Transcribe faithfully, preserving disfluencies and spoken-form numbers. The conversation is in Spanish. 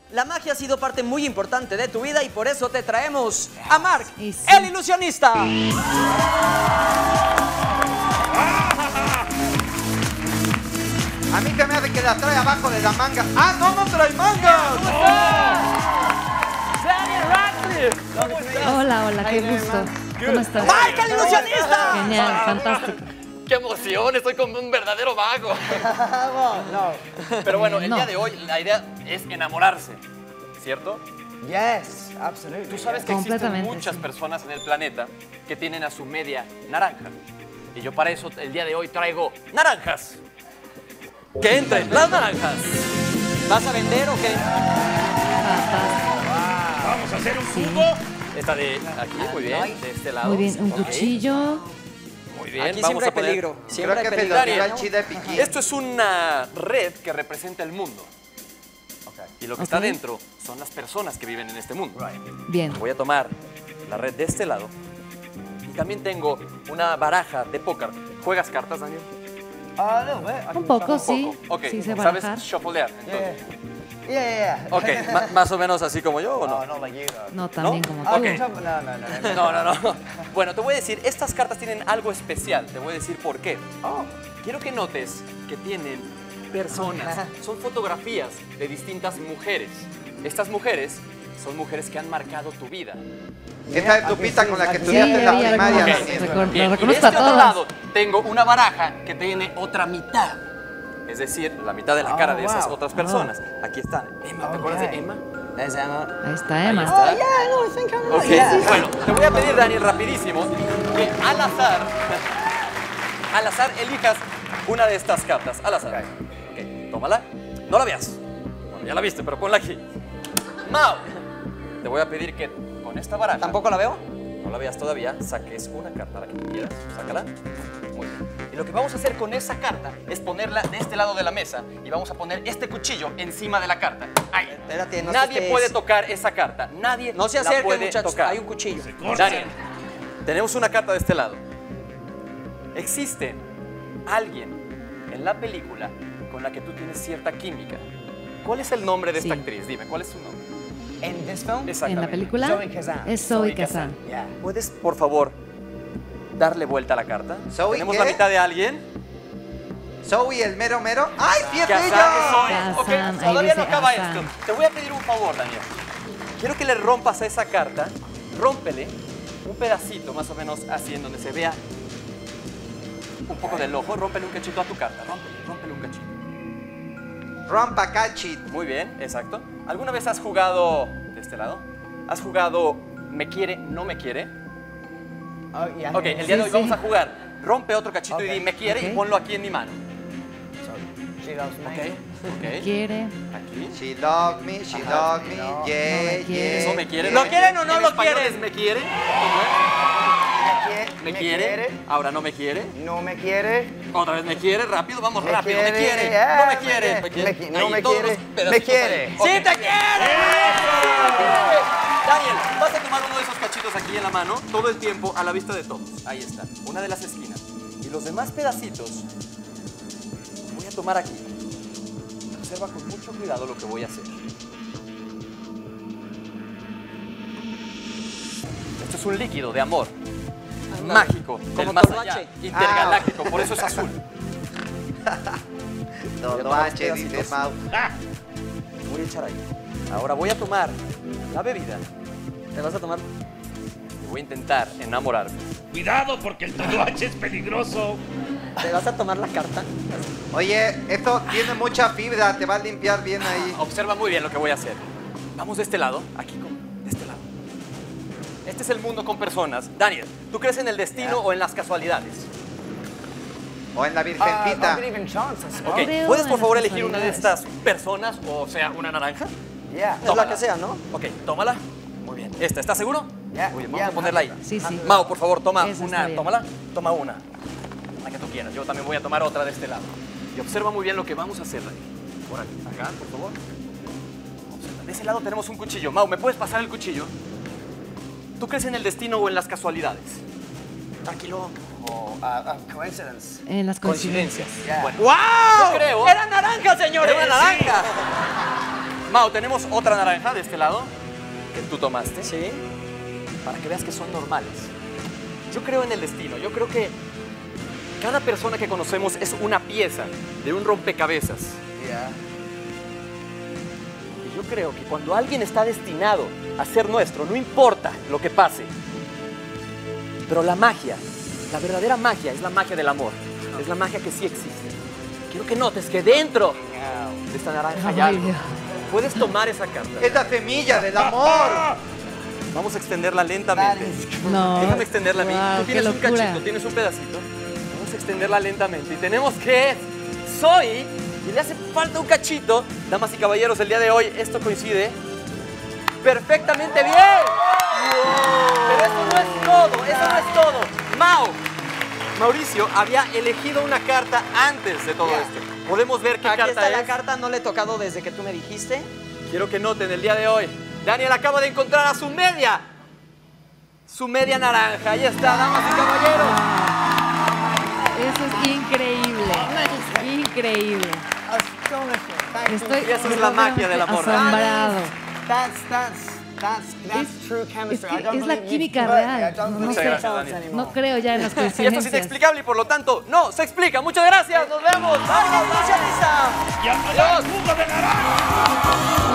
la magia ha sido parte muy importante de tu vida y por eso te traemos a Mark, Y sí. el ilusionista. A mí se me hace que la trae abajo de la manga. ¡Ah, no, no trae manga! Daniel Radcliffe. ¿Cómo estás? Hola, hola, qué gusto. ¿Cómo estás? ¡Mark, el ilusionista! Genial, fantástico. ¡Qué emoción! Estoy como un verdadero mago. Pero bueno, el No. día de hoy la idea es enamorarse, ¿cierto? Yes, absolutely. Tú sabes que existen Completamente, muchas sí. personas en el planeta que tienen a su media naranja. Y yo para eso el día de hoy traigo naranjas. ¡Que entren las naranjas! ¿Vas a vender o qué? Fantástico. Vamos a hacer un Sí. jugo. Esta de aquí, muy bien, de este lado. Muy bien, un Ok, cuchillo. Muy bien, Aquí vamos siempre hay a poner... peligro. Siempre Creo que hay se peligro. lo Daniel. tiró al chi de piquín. Esto es una red que representa el mundo. Y lo que está Ok. dentro son las personas que viven en este mundo. Bien. Voy a tomar la red de este lado. Y también tengo una baraja de póker. ¿Juegas cartas, Daniel? A little bit. I Un can poco, shuffle. sí. Ok, Sí, sé ¿sabes barajar. shufflear? Yeah, Entonces. yeah, yeah. yeah. Ok, ma- más o menos así como yo, ¿o No, no? not like you, though. No tan bien como I tú. Ok. can shuffle- No, no, no, no. No, no, no. Bueno, te voy a decir, estas cartas tienen algo especial. Te voy a decir por qué. Oh, Quiero que notes que tienen personas, son fotografías de distintas mujeres. Estas mujeres son mujeres que han marcado tu vida. Esta es tu pita con la que Sí, estudiaste en la ya, ya, primaria. ya, Daniel. Recor- Bien, Lo y de reconozco este a otro todas. lado tengo una baraja que tiene otra mitad. Es decir, la mitad de la Oh, cara de esas wow. otras personas. Aquí está Emma, ¿te acuerdas de Okay. Emma? there's Emma. Ahí está Ahí Emma. está. Oh, yeah, no, I think I'm Ok, yeah. bueno, te voy a pedir, Daniel, rapidísimo, que al azar, al azar elijas una de estas cartas, al azar. Ok, tómala. No la veas. Bueno, ya la viste, pero ponla aquí. Mau, te voy a pedir que con esta baraja, ¿Tampoco la veo? no la veas todavía, saques una carta, la que tú quieras, sácala. Muy bien. Y lo que vamos a hacer con esa carta es ponerla de este lado de la mesa y vamos a poner este cuchillo encima de la carta. Ahí. Espérate, no Nadie estés- puede tocar esa carta. Nadie No se la acerquen, puede muchachos. tocar. Hay un cuchillo. Daniel, tenemos una carta de este lado. Existe alguien en la película con la que tú tienes cierta química. ¿Cuál es el nombre de esta Sí. actriz? Dime, ¿cuál es su nombre? In this film? En Exactamente. la película Zoe Kazan. es Zoe Kazan. Yeah. ¿Puedes, por favor, darle vuelta a la carta? ¿Zoe Tenemos qué? la mitad de alguien. Zoe, el mero mero. ¡Ay, sí es Kazan ella! es Zoe. Kazan, Ok, ahí todavía no dice acaba Kazan. esto. Te voy a pedir un favor, Daniel. Quiero que le rompas a esa carta, rómpele un pedacito, más o menos así, en donde se vea un poco del ojo. Rómpele un cachito a tu carta. Rómpele, rómpele un cachito. Rompa cachit. Muy bien, exacto. ¿Alguna vez has jugado de este lado? ¿Has jugado me quiere, no me quiere? Oh, yeah. Ok, el día de hoy Sí, vamos sí. a jugar. Rompe otro cachito Ok. y di me quiere y Ok. ponlo aquí en mi mano. So, she loves me. Ok, ok. Quiere. Aquí. She love me, she Ajá. love me, No, yeah, no me quiere. ¿Eso yeah. me quiere? ¿Lo me quieren o no En lo español quieren? es me quiere. Me quiere. ¿Me quiere? Ahora no me quiere. No me quiere. Otra vez me quiere. Rápido, vamos Me rápido. Me quiere, quiere. yeah, No me me quiere. quiere. Me quiere. Me qui- no Ahí, me todos quiere. los Me pedacitos quiere. ahí. ¡Sí Ok. te quiere! Daniel, vas a tomar uno de esos cachitos aquí en la mano, todo el tiempo a la vista de todos. Ahí está, una de las esquinas. Y los demás pedacitos voy a tomar aquí. Observa con mucho cuidado lo que voy a hacer. Esto es un líquido de amor. Mágico, Como del más allá, Toloache. intergaláctico, por eso es azul. Todo H, dice Mau. Voy a echar ahí. Ahora voy a tomar la bebida ¿Te vas a tomar? y voy a intentar enamorarme. Cuidado porque el tatuaje es peligroso. ¿Te vas a tomar la carta? Oye, esto tiene mucha fibra, te va a limpiar bien ahí. Observa muy bien lo que voy a hacer. Vamos de este lado, aquí con, de este lado. Este es el mundo con personas. Daniel, ¿tú crees en el destino o en las casualidades? O en la Uh, I virgencita. believe in chance, I suppose. Ok, Creo ¿puedes en por las favor elegir una de casualidades. estas personas, o sea, una naranja? Yeah. Es la que sea, ¿no? Ok, tómala. Muy bien. ¿Esta, estás seguro? Yeah, Muy bien, vamos yeah, a ponerla ahí. Sí, sí. Mau, por favor, toma Esa está una. bien. Tómala. Toma una. La que tú quieras. Yo también voy a tomar otra de este lado. Y observa muy bien lo que vamos a hacer, Daniel. Por aquí. Acá, por favor. Observa. De ese lado tenemos un cuchillo. Mau, ¿me puedes pasar el cuchillo? ¿Tú crees en el destino o en las casualidades? Tranquilo. Oh, uh, uh, coincidence. En las coincidencias. Coincidencias. Yeah. Bueno, ¡Wow! yo creo. ¡Era naranja, señores! Era naranja. Mau, tenemos otra naranja de este lado que tú tomaste. Sí. Para que veas que son normales. Yo creo en el destino. Yo creo que cada persona que conocemos es una pieza de un rompecabezas. Y yo creo que cuando alguien está destinado a ser nuestro, no importa lo que pase. Pero la magia, la verdadera magia, es la magia del amor. Es la magia que sí existe. Quiero que notes que dentro de esta naranja hay Ay, algo. Dios. Puedes tomar esa carta. Es la semilla del amor. Vamos a extenderla lentamente. No. Déjame extenderla a mí. Wow, Tú tienes qué un locura. cachito, tienes un pedacito. Vamos a extenderla lentamente. Y tenemos que soy y le hace falta un cachito. Damas y caballeros, el día de hoy esto coincide perfectamente bien. Pero eso no es todo, eso no es todo. Mau, Mauricio había elegido una carta antes de todo Ya. esto. Podemos ver qué Aquí carta está es. la carta, no le he tocado desde que tú me dijiste. Quiero que noten el día de hoy. Daniel acaba de encontrar a su media. Su media naranja. Ahí está, damas y caballeros. Eso es increíble. Increíble. Astonishing. Thank you. Estoy Y esa es la magia del amor. asombrado. That's, that's, that's, that's Es- true Es, chemistry. que I don't es la believe you- química but I real. don't No, believe sé, gracias, results Dani. anymore. no creo ya en las Y esto es coincidencias. inexplicable y por lo tanto no se explica. Muchas gracias. Nos vemos. ¡Marca, inicia, Lisa! ¡Y a jugo de naranja!